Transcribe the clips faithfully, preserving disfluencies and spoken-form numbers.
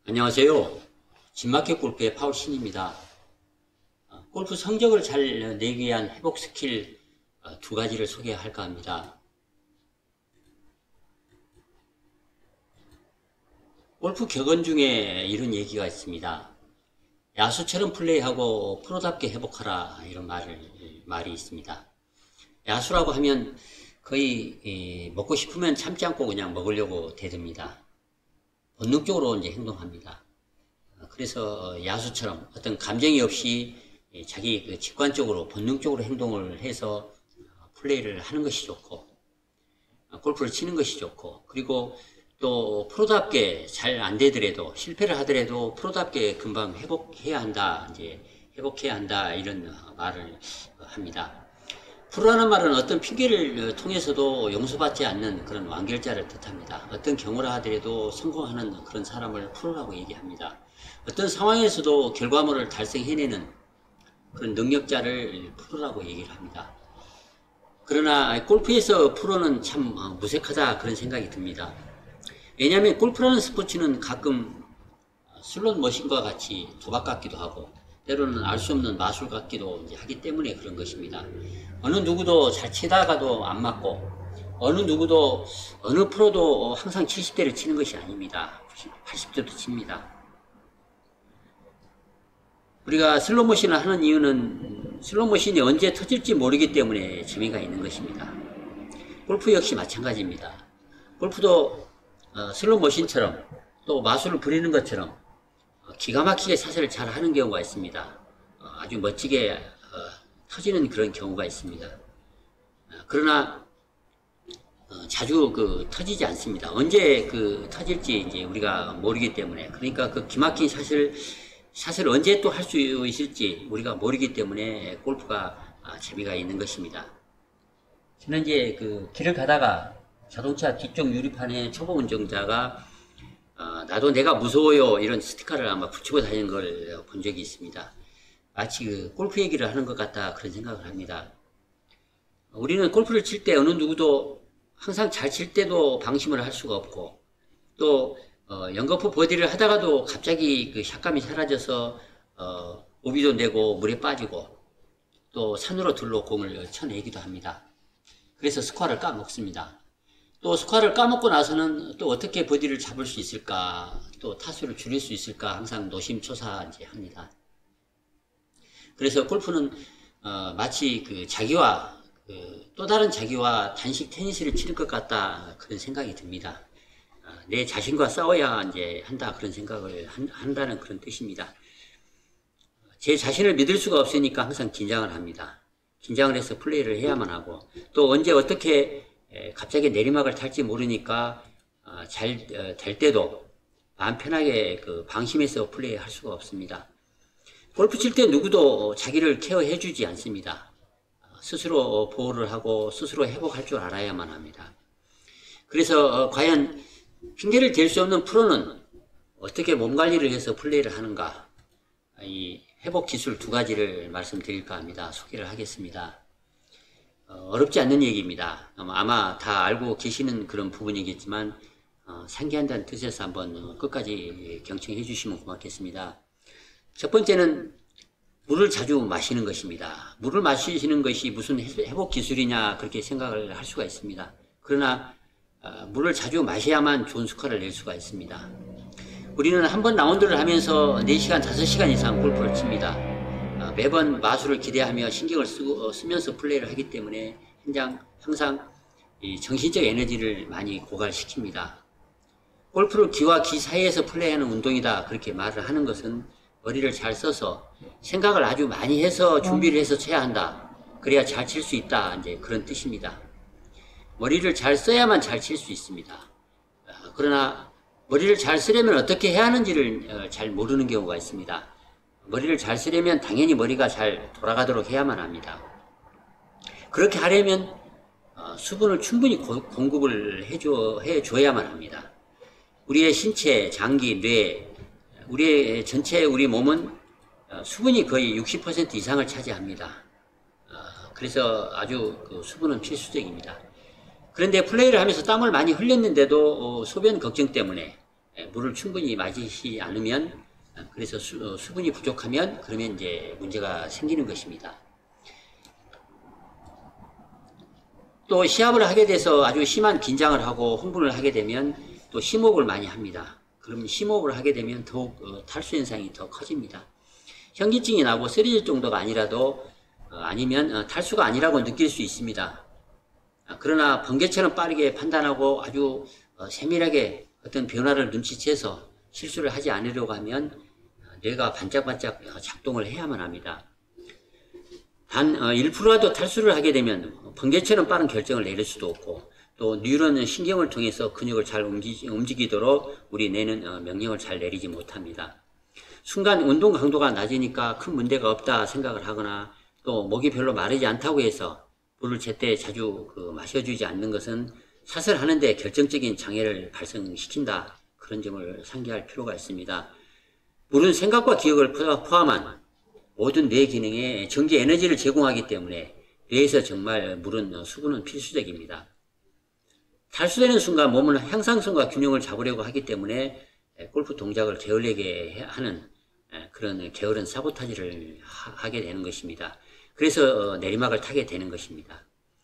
안녕하세요. 진마켓 골프의 파울신입니다. 골프 성적을 잘 내기 위한 회복 스킬 두 가지를 소개할까 합니다. 골프 격언 중에 이런 얘기가 있습니다. 야수처럼 플레이하고 프로답게 회복하라, 이런 말을, 말이 있습니다. 야수라고 하면 거의 먹고 싶으면 참지 않고 그냥 먹으려고 대듭니다. 본능적으로 이제 행동합니다. 그래서 야수처럼 어떤 감정이 없이 자기 그 직관적으로 본능적으로 행동을 해서 플레이를 하는 것이 좋고, 골프를 치는 것이 좋고, 그리고 또 프로답게 잘 안 되더라도, 실패를 하더라도 프로답게 금방 회복해야 한다, 이제 회복해야 한다, 이런 말을 합니다. 프로라는 말은 어떤 핑계를 통해서도 용서받지 않는 그런 완결자를 뜻합니다. 어떤 경우라 하더라도 성공하는 그런 사람을 프로라고 얘기합니다. 어떤 상황에서도 결과물을 달성해내는 그런 능력자를 프로라고 얘기를 합니다. 그러나 골프에서 프로는 참 무색하다, 그런 생각이 듭니다. 왜냐하면 골프라는 스포츠는 가끔 슬롯 머신과 같이 도박 같기도 하고, 때로는 알 수 없는 마술 같기도 하기 때문에 그런 것입니다. 어느 누구도 잘 치다가도 안 맞고, 어느 누구도, 어느 프로도 항상 칠십 대를 치는 것이 아닙니다. 팔십 대도 칩니다. 우리가 슬롯머신을 하는 이유는 슬롯머신이 언제 터질지 모르기 때문에 재미가 있는 것입니다. 골프 역시 마찬가지입니다. 골프도 어, 슬롯머신처럼 또 마술을 부리는 것처럼 어, 기가 막히게 샷을 잘 하는 경우가 있습니다. 어, 아주 멋지게 어, 터지는 그런 경우가 있습니다. 어, 그러나 어, 자주 그 터지지 않습니다. 언제 그 터질지 이제 우리가 모르기 때문에, 그러니까 그 기막힌 샷을 샷을 언제 또 할 수 있을지 우리가 모르기 때문에 골프가 아, 재미가 있는 것입니다. 저는 이제 그 길을 가다가 자동차 뒤쪽 유리판에 초보 운전자가 어, 나도 내가 무서워요, 이런 스티커를 아마 붙이고 다니는 걸 본 적이 있습니다. 마치 그 골프 얘기를 하는 것 같다, 그런 생각을 합니다. 우리는 골프를 칠 때 어느 누구도 항상 잘 칠 때도 방심을 할 수가 없고, 또 어, 연거푸 버디를 하다가도 갑자기 그 샷감이 사라져서 어, 오비도 내고 물에 빠지고 또 산으로 들러 공을 쳐내기도 합니다. 그래서 스코어를 까먹습니다. 또 스코어를 까먹고 나서는 또 어떻게 버디를 잡을 수 있을까, 또 타수를 줄일 수 있을까 항상 노심초사합니다. 그래서 골프는 어, 마치 그 자기와 그 또 다른 자기와 단식 테니스를 치를 것 같다, 그런 생각이 듭니다. 어, 내 자신과 싸워야 이제 한다, 그런 생각을 한, 한다는 그런 뜻입니다. 제 자신을 믿을 수가 없으니까 항상 긴장을 합니다. 긴장을 해서 플레이를 해야만 하고, 또 언제 어떻게 갑자기 내리막을 탈지 모르니까 잘 될 때도 마음 편하게 그 방심해서 플레이할 수가 없습니다. 골프 칠 때 누구도 자기를 케어해 주지 않습니다. 스스로 보호를 하고 스스로 회복할 줄 알아야만 합니다. 그래서 과연 핑계를 댈 수 없는 프로는 어떻게 몸 관리를 해서 플레이를 하는가, 이 회복 기술 두 가지를 말씀드릴까 합니다. 소개를 하겠습니다. 어렵지 않는 얘기입니다. 아마 다 알고 계시는 그런 부분이겠지만 어, 상기한다는 뜻에서 한번 끝까지 경청해 주시면 고맙겠습니다. 첫 번째는 물을 자주 마시는 것입니다. 물을 마시는 것이 무슨 회복 기술이냐, 그렇게 생각을 할 수가 있습니다. 그러나 어, 물을 자주 마셔야만 좋은 스코어를 낼 수가 있습니다. 우리는 한 번 라운드를 하면서 네 시간, 다섯 시간 이상 골프를 칩니다. 매번 마술을 기대하며 신경을 쓰고, 쓰면서 플레이를 하기 때문에 현장 항상 이 정신적 에너지를 많이 고갈시킵니다. 골프를 기와 기 사이에서 플레이하는 운동이다, 그렇게 말을 하는 것은 머리를 잘 써서 생각을 아주 많이 해서 준비를 해서 쳐야 한다, 그래야 잘 칠 수 있다, 이제 그런 뜻입니다. 머리를 잘 써야만 잘 칠 수 있습니다. 그러나 머리를 잘 쓰려면 어떻게 해야 하는지를 잘 모르는 경우가 있습니다. 머리를 잘 쓰려면 당연히 머리가 잘 돌아가도록 해야만 합니다. 그렇게 하려면 수분을 충분히 공급을 해줘, 해줘야만 합니다. 우리의 신체, 장기, 뇌, 우리의 전체 우리 몸은 수분이 거의 육십 퍼센트 이상을 차지합니다. 그래서 아주 그 수분은 필수적입니다. 그런데 플레이를 하면서 땀을 많이 흘렸는데도 소변 걱정 때문에 물을 충분히 마시지 않으면, 그래서 수, 수분이 부족하면 그러면 이제 문제가 생기는 것입니다. 또 시합을 하게 돼서 아주 심한 긴장을 하고 흥분을 하게 되면 또 심호흡을 많이 합니다. 그럼 심호흡을 하게 되면 더욱 탈수 현상이 더 커집니다. 현기증이 나고 쓰러질 정도가 아니라도 아니면 탈수가 아니라고 느낄 수 있습니다. 그러나 번개처럼 빠르게 판단하고 아주 세밀하게 어떤 변화를 눈치채서 실수를 하지 않으려고 하면 뇌가 반짝반짝 작동을 해야만 합니다. 단 일 퍼센트라도 탈수를 하게 되면 번개처럼 빠른 결정을 내릴 수도 없고, 또 뉴런 신경을 통해서 근육을 잘 움직이도록 우리 뇌는 명령을 잘 내리지 못합니다. 순간 운동 강도가 낮으니까 큰 문제가 없다 생각을 하거나, 또 목이 별로 마르지 않다고 해서 물을 제때 자주 그 마셔주지 않는 것은 사슬하는데 결정적인 장애를 발생시킨다, 그런 점을 상기할 필요가 있습니다. 물은 생각과 기억을 포함한 모든 뇌 기능에 전기 에너지를 제공하기 때문에 뇌에서 정말 물은, 수분은 필수적입니다. 탈수되는 순간 몸은 향상성과 균형을 잡으려고 하기 때문에 골프 동작을 게을리게 하는 그런 게으른 사보타지를 하게 되는 것입니다. 그래서 내리막을 타게 되는 것입니다.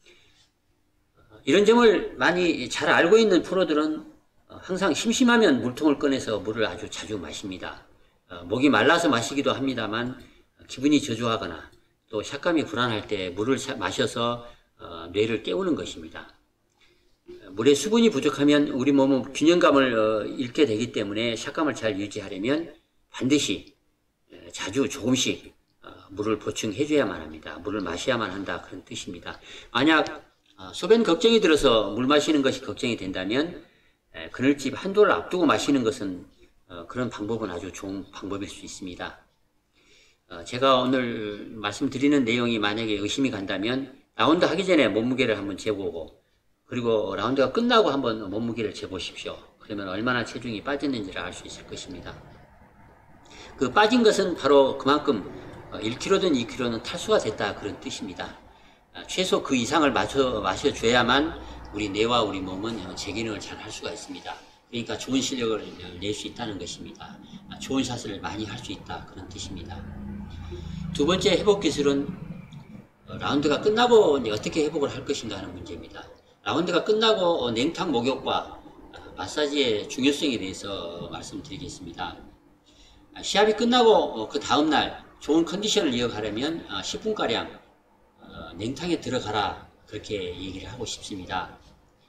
이런 점을 많이 잘 알고 있는 프로들은 항상 심심하면 물통을 꺼내서 물을 아주 자주 마십니다. 목이 말라서 마시기도 합니다만, 기분이 저조하거나 또 샷감이 불안할 때 물을 마셔서 뇌를 깨우는 것입니다. 물에 수분이 부족하면 우리 몸은 균형감을 잃게 되기 때문에 샷감을 잘 유지하려면 반드시 자주 조금씩 물을 보충해 줘야만 합니다. 물을 마셔야만 한다, 그런 뜻입니다. 만약 소변 걱정이 들어서 물 마시는 것이 걱정이 된다면 그늘집 한도를 앞두고 마시는 것은, 그런 방법은 아주 좋은 방법일 수 있습니다. 제가 오늘 말씀드리는 내용이 만약에 의심이 간다면 라운드 하기 전에 몸무게를 한번 재보고, 그리고 라운드가 끝나고 한번 몸무게를 재보십시오. 그러면 얼마나 체중이 빠졌는지를 알 수 있을 것입니다. 그 빠진 것은 바로 그만큼 일 킬로그램든 이 킬로그램는 탈수가 됐다, 그런 뜻입니다. 최소 그 이상을 마셔, 마셔줘야만 우리 뇌와 우리 몸은 재기능을 잘 할 수가 있습니다. 그러니까 좋은 실력을 낼 수 있다는 것입니다. 좋은 샷을 많이 할 수 있다, 그런 뜻입니다. 두 번째 회복 기술은 라운드가 끝나고 어떻게 회복을 할 것인가 하는 문제입니다. 라운드가 끝나고 냉탕 목욕과 마사지의 중요성에 대해서 말씀드리겠습니다. 시합이 끝나고 그 다음날 좋은 컨디션을 이어가려면 십 분가량 냉탕에 들어가라, 그렇게 얘기를 하고 싶습니다.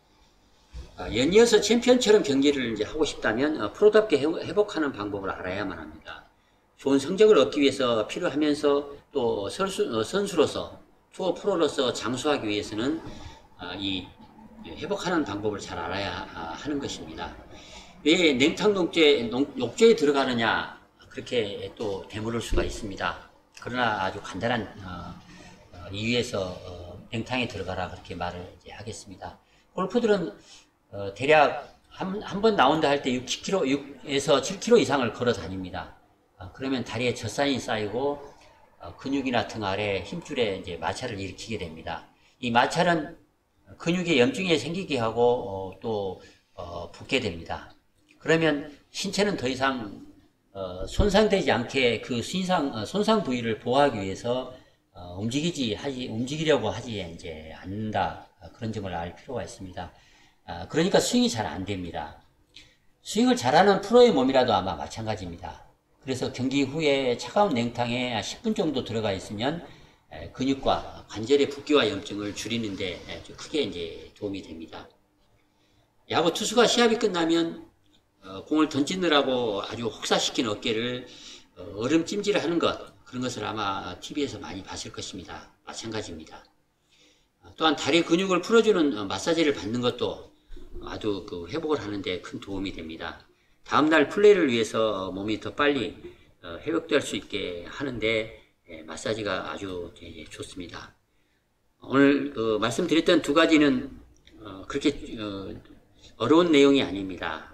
연이어서 챔피언처럼 경기를 이제 하고 싶다면 프로답게 회복하는 방법을 알아야만 합니다. 좋은 성적을 얻기 위해서 필요하면서 또 선수, 선수로서 투어 프로로서 장수하기 위해서는 이 회복하는 방법을 잘 알아야 하는 것입니다. 왜 냉탕 녹제, 욕조에 들어가느냐, 그렇게 또 되물을 수가 있습니다. 그러나 아주 간단한 어, 이유에서 어, 냉탕에 들어가라, 그렇게 말을 이제 하겠습니다. 골프들은 어, 대략 한, 한 번 나온다 할 때 육, 칠 킬로미터, 육에서 칠 킬로미터 이상을 걸어 다닙니다. 어, 그러면 다리에 젖산이 쌓이고 어, 근육이나 등 아래 힘줄에 이제 마찰을 일으키게 됩니다. 이 마찰은 근육에 염증이 생기게 하고 어, 또 어, 붓게 됩니다. 그러면 신체는 더 이상 어, 손상되지 않게 그 손상, 어, 손상 부위를 보호하기 위해서 어, 움직이지 하지 움직이려고 하지 이제 않는다, 그런 점을 알 필요가 있습니다. 아, 그러니까 스윙이 잘 안 됩니다. 스윙을 잘하는 프로의 몸이라도 아마 마찬가지입니다. 그래서 경기 후에 차가운 냉탕에 십 분 정도 들어가 있으면 에, 근육과 관절의 붓기와 염증을 줄이는데 에, 좀 크게 이제 도움이 됩니다. 야구 투수가 시합이 끝나면 어, 공을 던지느라고 아주 혹사시킨 어깨를 어, 얼음 찜질을 하는 것, 그런 것을 아마 티비에서 많이 봤을 것입니다. 마찬가지입니다. 어, 또한 다리 근육을 풀어주는 어, 마사지를 받는 것도 아주 그 회복을 하는데 큰 도움이 됩니다. 다음날 플레이를 위해서 몸이 더 빨리 어, 회복될 수 있게 하는데 예, 마사지가 아주 예, 좋습니다. 오늘 그 말씀드렸던 두 가지는 어, 그렇게 어, 어려운 내용이 아닙니다.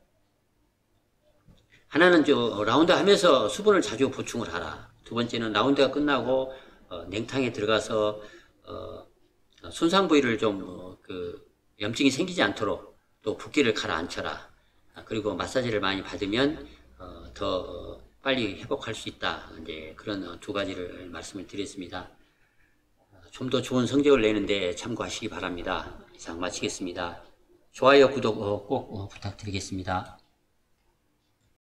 하나는 저 라운드 하면서 수분을 자주 보충을 하라. 두 번째는 라운드가 끝나고 어, 냉탕에 들어가서 어, 손상 부위를 좀 그 염증이 생기지 않도록 또 붓기를 가라앉혀라. 아, 그리고 마사지를 많이 받으면 어, 더 빨리 회복할 수 있다. 이제 그런 두 가지를 말씀을 드렸습니다. 좀 더 좋은 성적을 내는데 참고하시기 바랍니다. 이상 마치겠습니다. 좋아요, 구독 꼭 부탁드리겠습니다.